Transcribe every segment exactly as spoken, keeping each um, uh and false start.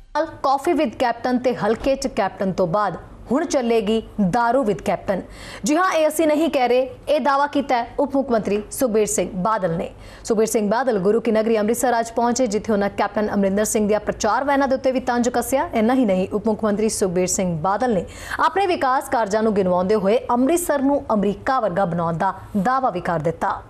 Coffee with captain ते हल्के च कैप्टन तो बाद हुण चलेगी दारू विद कैप्टन। जी हाँ, ये असीं नहीं कह रहे, ये दावा किया है उप मुख्यमंत्री सुखबीर सिंह बादल ने। सुखबीर सिंह बादल गुरु की नगरी अमृतसर अज पहुंचे, जिथे उन्होंने कैप्टन अमरिंदर सिंह दी प्रचार वैनां दे उत्ते भी तंज कसिया। इन्ना ही नहीं, उप मुख्यमंत्री सुखबीर सिंह बादल ने अपने विकास कारजां नूं गिनवाउंदे होए अमृतसर नूं अमरीका वर्गा बनाउण दा दावा भी कर दिता।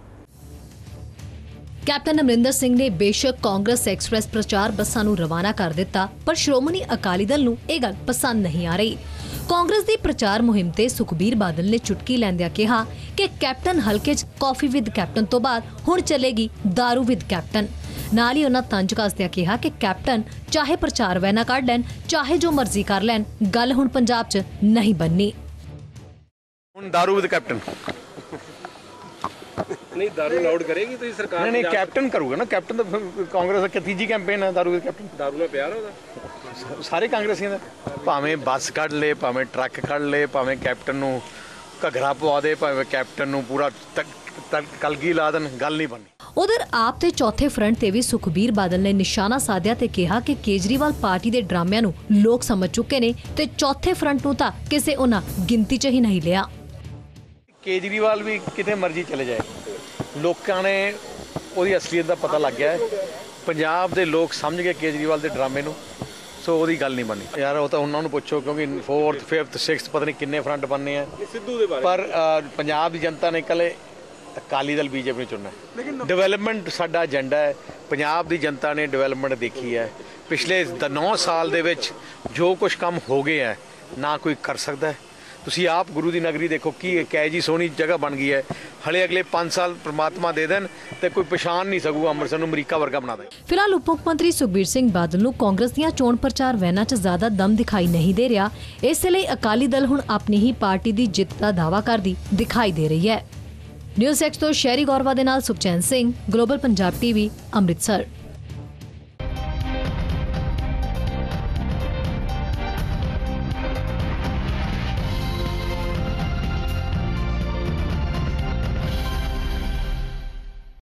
कैप्टन अमरिंदर सिंह ने बेशक कांग्रेस एक्सप्रैस प्रचार बसां नूं रवाना कर दिता, पर श्रोमणी अकाली दल नूं इह गल पसंद नहीं आ रही। कांग्रेस दी प्रचार मुहिम ते सुखबीर बादल ने चुटकी लैंदियां कहा कि कैप्टन हल्के च कॉफी विद कैप्टन तो बाद हुण चलेगी दारू विद कैप्टन। नाल ही उन्हां तंज कसदियां कहा कि कैप्टन चाहे प्रचार वैना कढ लैन, चाहे जो मर्जी कर लैन, गल हुण पंजाब च नहीं बननी। हुण दारू विद कैप्टन नहीं, दारू अलाउड करेगी तो ये सरकार नहीं नहीं कैप्टन करूगा ना। कैप्टन तो कांग्रेस का तीजी कैंपेन है दारू विद कैप्टन। दारू में प्यार होता सारे कांग्रेसियों का, भावें बस कढ़ ले, भावें ट्रक कढ़ ले, भावें कैप्टन नूं घघरा पवा दे, भावें कैप्टन नूं पूरा कलगी ला देन, गल नहीं बननी। उधर आप ते चौथे फ्रंट ते भी सुखबीर बादल ने निशाना साधिया ते कहा कि केजरीवाल पार्टी दे ड्रामिਆਂ ਨੂੰ लोग समझ चुके ने ते चौथे फ्रंट ਨੂੰ ਤਾਂ ਕਿਸੇ ਉਹਨਾਂ गिनती च ही नहीं लिया। केजरीवाल भी किते मर्जी चले जाए, लोगों ने ਉਹਦੀ ਅਸਲੀਅਤ ਦਾ ਪਤਾ ਲੱਗ ਗਿਆ ਹੈ। ਪੰਜਾਬ ਦੇ ਲੋਕ ਸਮਝ ਗਏ केजरीवाल ਦੇ ਡਰਾਮੇ ਨੂੰ, ਸੋ ਉਹਦੀ ਗੱਲ ਨਹੀਂ ਬਣਨੀ। ਯਾਰ ਉਹ ਤਾਂ ਉਹਨਾਂ ਨੂੰ ਪੁੱਛੋ, ਕਿਉਂਕਿ फोर्थ फिफ्थ सिक्स्थ ਪਤਾ ਨਹੀਂ ਕਿੰਨੇ ਫਰੰਟ ਬਣਨੇ ਆ ਸਿੱਧੂ ਦੇ ਬਾਰੇ। ਪਰ ਪੰਜਾਬ ਦੀ ਜਨਤਾ ਨੇ ਕੱਲੇ ਅਕਾਲੀ ਦਲ ਬੀਜੇਪੀ ਨੂੰ ਚੁਣਨਾ ਹੈ। ਡਿਵੈਲਪਮੈਂਟ ਸਾਡਾ ਏਜੰਡਾ ਹੈ। ਪੰਜਾਬ ਦੀ ਜਨਤਾ ਨੇ ਡਿਵੈਲਪਮੈਂਟ ਦੇਖੀ ਹੈ। ਪਿਛਲੇ ਨੌ ਸਾਲ ਦੇ ਵਿੱਚ ਜੋ ਕੁਝ ਕੰਮ ਹੋ ਗਏ ਹੈ, ਨਾ ਕੋਈ ਕਰ ਸਕਦਾ ਹੈ। ਤੁਸੀਂ ਆਪ ਗੁਰੂ ਦੀ ਨਗਰੀ ਦੇਖੋ ਕੀ ਕਹਿ ਜੀ ਸੋਹਣੀ ਜਗ੍ਹਾ ਬਣ ਗਈ ਹੈ। ਹਲੇ ਅਗਲੇ पाँच साल परमात्मा दे देन ते कोई पछाण नहीं सकूगा अमृतसर नूं अमरीका वर्गा बना दे। फिलहाल उप मुख्यमंत्री सुखबीर सिंह बादल नूं कांग्रेस दीआं चोण प्रचार वैनां च ज्यादा दम दिखाई नहीं दे रहा। इस लई अकाली दल हुण अपनी ही पार्टी दी जिੱਤ ਦਾ दावा करदी दिखाई दे रही है। न्यूज़ एक्स तो शहरी गौरवा दे नाल सुखचैन सिंह, ग्लोबल पंजाब टीवी, अमृतसर।